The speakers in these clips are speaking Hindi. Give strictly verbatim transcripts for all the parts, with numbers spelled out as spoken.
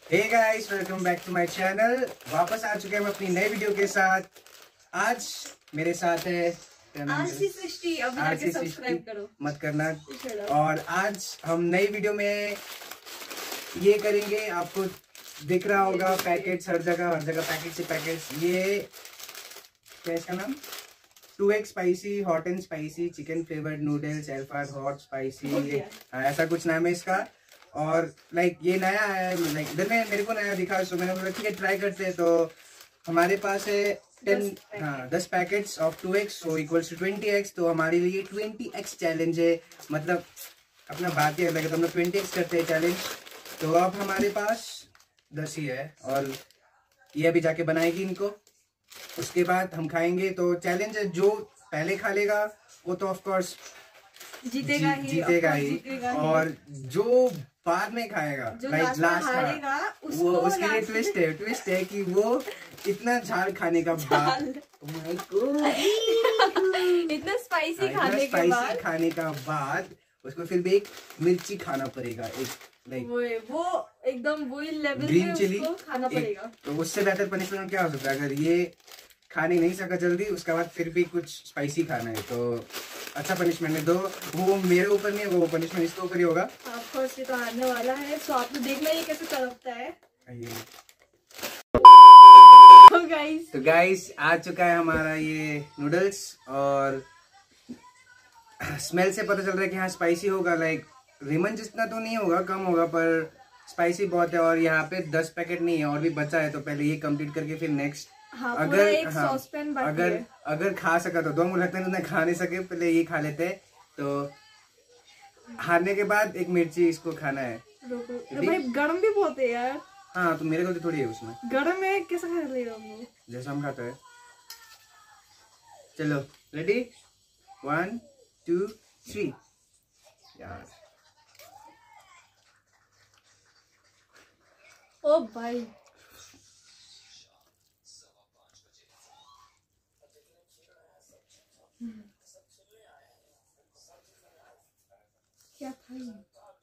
Hey guys, welcome back to my channel. वापस आ चुके हैं हम अपनी नई वीडियो के साथ। आज मेरे साथ है आरसी सृष्टि। अभी जाके सब्सक्राइब करो, मत करना। और आज हम नई वीडियो में ये करेंगे, आपको दिख रहा होगा पैकेट्स हर जगह हर जगह पैकेट से पैकेट्स। ये क्या इसका नाम? Two X spicy hot and spicy chicken flavoured noodles एल्फाड हॉट स्पाइसी, ऐसा कुछ नाम है इसका। और लाइक like, ये नया है, लाइक इधर में मेरे को नया दिखा, तो मैंने बोला ठीक है ट्राई करते हैं। तो हमारे पास है टेन हाँ दस packets of two X so equals to twenty X. तो हमारे लिए ट्वेंटी एक्स चैलेंज है, मतलब अपना बात ही अलग है। तो हम लोग ट्वेंटी एक्स करते हैं चैलेंज। तो अब हमारे पास दस ही है और ये अभी जाके बनाएगी इनको, उसके बाद हम खाएंगे। तो चैलेंज है, जो पहले खा लेगा वो तो ऑफ कोर्स जीतेगा जी, ही जीतेगा ही, जीतेगा और जो बाद में खाएगा लाइक लास्ट हारेगा वो उसके लिए ट्विस्ट है ट्विस्ट है कि वो इतना झाल खाने का बाद इतना स्पाइसी इतना खाने के बाद खाने का बाद उसको फिर भी एक मिर्ची खाना पड़ेगा, एक लाइक वो वो एकदम वही लेवल ग्रीन पे चिली उसको खाना पड़ेगा। तो उससे बेहतर पनिशमेंट क्या हो सकता है? अगर ये खाने नहीं सका जल्दी, उसके बाद फिर भी कुछ स्पाइसी खाना है, तो अच्छा पनिशमेंट है। दो वो मेरे ऊपर नहीं है, वो पनिशमेंट इसके ऊपर ही होगा। ऑफ कोर्स ये तो आने वाला है, सो आपको देखना ये कैसे तड़पता है। तो गाइस तो गाइस आ चुका है हमारा ये नूडल्स, और स्मेल से पता चल रहा है कि हाँ स्पाइसी होगा। लाइक रेमन जितना तो नहीं होगा, कम होगा, पर स्पाइसी बहुत है। और यहाँ पे दस पैकेट नहीं है, और भी बचा है, तो पहले ये कंप्लीट करके फिर नेक्स्ट। हाँ, अगर एक हाँ, सॉसपैन बाकी अगर है। अगर खा सका तो दो, मुझे लगता है खा नहीं सके, पहले ये खा लेते हैं। तो हारने के बाद एक मिर्ची इसको खाना है। भाई गरम भी बहुत है यार। हाँ तो मेरे को तो थोड़ी है उसमें, गरम है, कैसा खा लेगा वो? जैसा हम खाते हैं। चलो रेडी, वन टू थ्री। यार ओ भाई क्या था ये?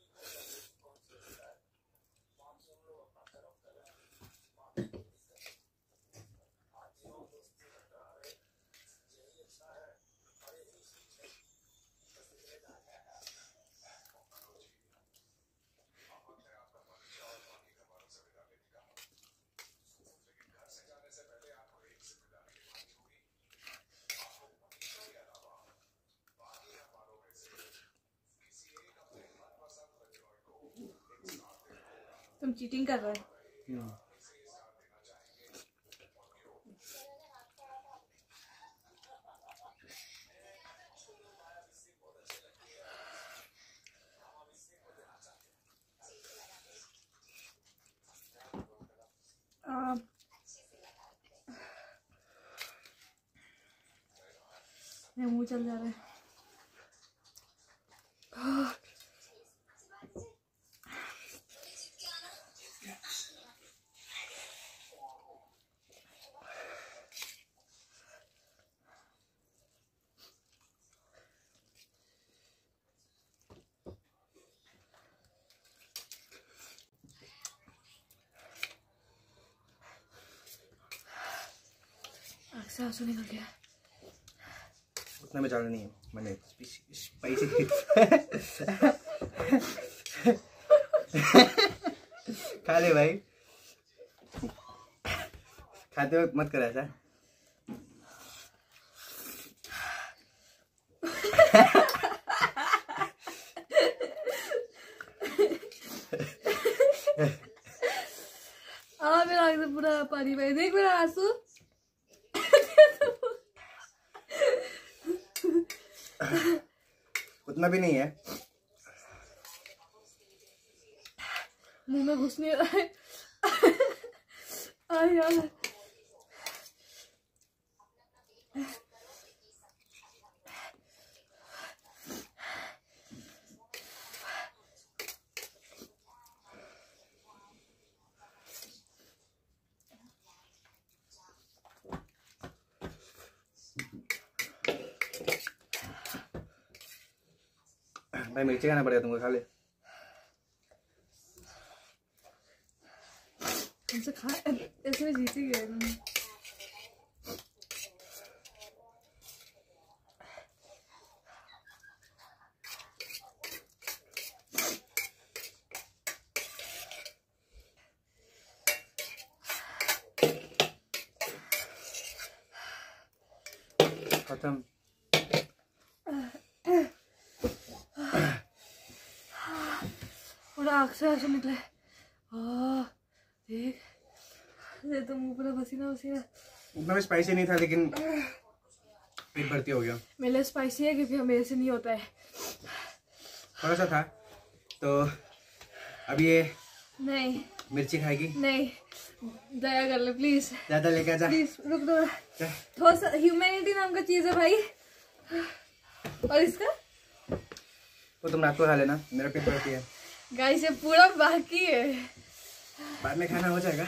तुम चीटिंग कर रहे हो। मेरा मुंह चल जा रहा है। आंसू निकल गया। उतना में ज्यादा नहीं है, मैंने स्पाइसी खा ले भाई, खाते वक्त मत कर ऐसा। आ मेरा एकदम पूरा पानी भाई, देख मेरा आंसू। उतना भी नहीं है, मुंह में घुस नहीं रहा है। आ यार भाई मिर्ची खाना पड़ेगा तुमको, खा ले। तुमसे खा ऐसे में जीती गए। खत्म। पूरा आँख से आंसू निकले। देख ये तो मुंह पूरा पसीना पसीना। उतना भी स्पाइसी नहीं था लेकिन पेट भर्ती हो गया। मेरे लिए स्पाइसी है क्योंकि मेरे से नहीं होता है। थोड़ा सा था तो अब ये नहीं मिर्ची खाएगी। नहीं दया कर ले प्लीज। ज्यादा लेके जा प्लीज रुक दो। थोड़ा सा ह्यूमैनिटी नाम का चीज है भाई। और इसका वो तुम रात को खा लेना, मेरा पेट भरती है। गाइस ये पूरा बाकी है, बाद में खाना हो जाएगा।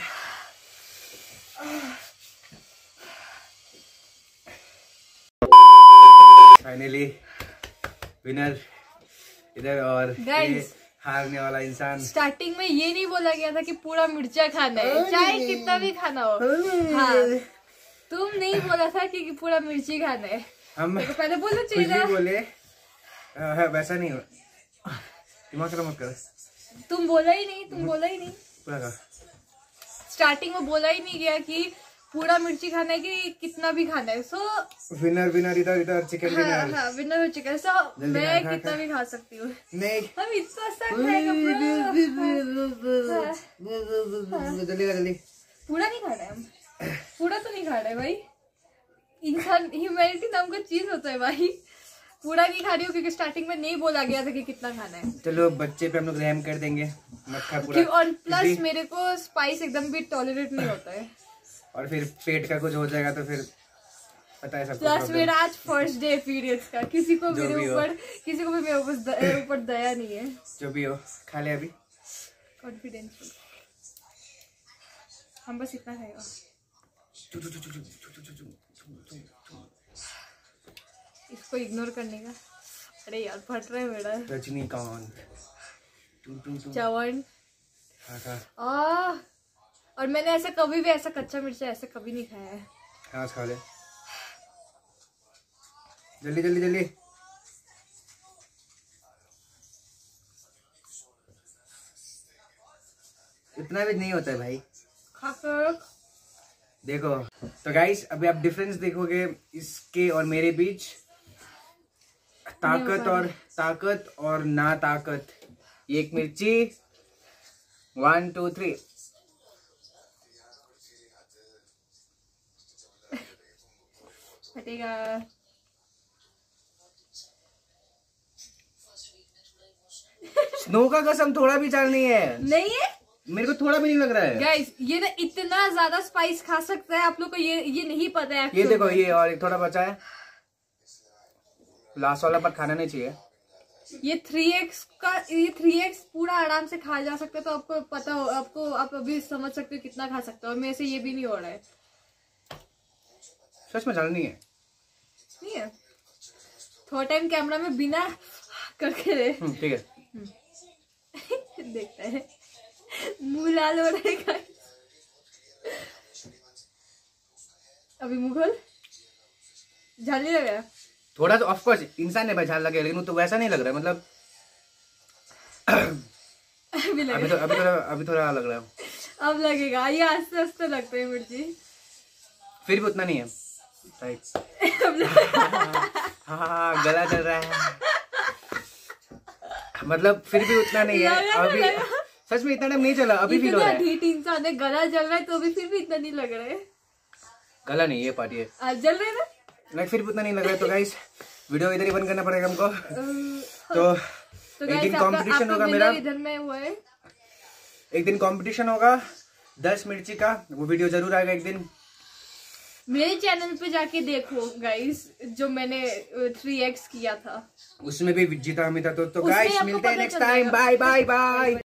फाइनली विनर इधर और ये हारने वाला इंसान। स्टार्टिंग में ये नहीं बोला गया था कि पूरा मिर्चा खाना है, चाहे कितना भी खाना हो। हाँ, तुम नहीं बोला था कि पूरा मिर्ची खाना है। हम तो पहले बोलना कुछ चाहिए था। भी बोले आ, वैसा नहीं हो। दिमाग खराब मत कर। तुम बोला ही नहीं, तुम बोला ही नहीं। पूरा खा। स्टार्टिंग में बोला ही नहीं गया कि पूरा मिर्ची खाना है कि कितना भी खाना है। सो विनर विनर इधर इधर चिकन हाँ, विनर। हाँ, विनर चिकन। सो मैं कितना भी खा सकती हूँ। नहीं हम इतना सा खाएगा पूरा। जल्दी जल्दी। पूरा नहीं खाना है हम, पूरा तो नहीं खा रहे भाई। इंसान ह्यूमैनिटी नाम का चीज होता है भाई। पूरा नहीं खा रही हूँ क्योंकि स्टार्टिंग में नहीं बोला गया था कि कितना खाना है। चलो बच्चे पे हम लोग रहम कर देंगे, मत खा पूरा। और प्लस मेरे को स्पाइस एकदम भी टॉलरेट नहीं होता है। और फिर पेट का कुछ हो जाएगा तो फिर पता है सबको। प्लस मेरा आज फर्स्ट डे पीरियड्स का, किसी को मेरे ऊपर किसी को भी मेरे ऊपर ऊपर दया नहीं है। जो भी हो खा ले अभी। कॉन्फिडेंस हम बस इतना खाएगा। इसको इग्नोर करने का। अरे यार फट रहा है मेरा। रजनीकांत चवन खा। आ और मैंने ऐसा कभी भी ऐसा कच्चा मिर्चा ऐसा कभी नहीं खाया है। हाँ खा ले जल्दी जल्दी जल्दी। इतना भी नहीं होता है भाई। खाकर देखो तो गाइस अभी आप डिफरेंस देखोगे इसके और मेरे बीच। ताकत और ताकत और ना ताकत। एक मिर्ची वन टू थ्री। फटेगा। स्नो का कसम थोड़ा भी चाल नहीं है। नहीं है मेरे को थोड़ा भी नहीं लग रहा है। गाइस ये ना इतना ज्यादा स्पाइस खा सकता है, आप लोग को ये ये नहीं पता है। ये देखो ये और एक थोड़ा बचा है। लास्ट वाला पर खाना नहीं चाहिए। ये थ्री एक्स का ये थ्री एक्स पूरा आराम से खा जा सकता है। तो आपको पता हो, आपको आप अभी समझ सकते हो कितना खा सकते हो। और मेरे से ये भी नहीं हो रहा है। सच में चाल नहीं है। नहीं है थोड़ा टाइम कैमरा में बिना करके दे। ठीक है देखता है मुंह लाल हो रहेगा। अभी मुंह खोल। झाल नहीं लग रहा? थोड़ा तो ऑफ कोर्स इंसान है भाई झाल लगे, लेकिन तो वैसा नहीं लग रहा है। मतलब अभी लग अभी तो अभी थोड़ा अभी थोड़ा लग रहा है। अब लगेगा। ये आस्ते आस्ते लगता है मिर्ची। फिर भी उतना नहीं है। हाँ गला चल रहा है। मतलब फिर भी उतना नहीं है अभी। सच में इतना टाइम नहीं चला अभी फील हो रहा है। ढीठ इंसान है, गला जल रहा है तो अभी फिर भी इतना नहीं लग रहा है। गला नहीं ये पार्टी है। आज जल रहे ना लाइक फिर भी उतना नहीं लग रहा है। तो गाइस वीडियो इधर ही बंद करना पड़ेगा हमको। तो, तो एक दिन कंपटीशन होगा मेरा। इधर में हुआ है। एक दिन कंपटीशन होगा दस मिर्ची का। वो वीडियो जरूर आएगा एक दिन। मेरे चैनल पे जाके देखो गाइस, जो मैंने थ्री एक्स किया था उसमें भी जीता अमिता। तो, तो गाइस मिलते हैं next time. Bye bye bye.